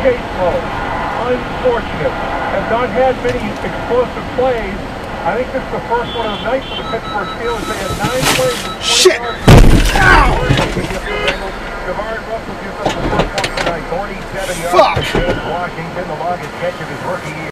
chase mode. Unfortunate. Have not had many explosive plays. I think this is the first one of the night for the Pittsburgh Steelers. They had 9 plays of 20 Shit! yards. Ow! Devard Russell gives us the first one tonight. 47 yards. Fuck! Washington, the longest catch of his rookie year.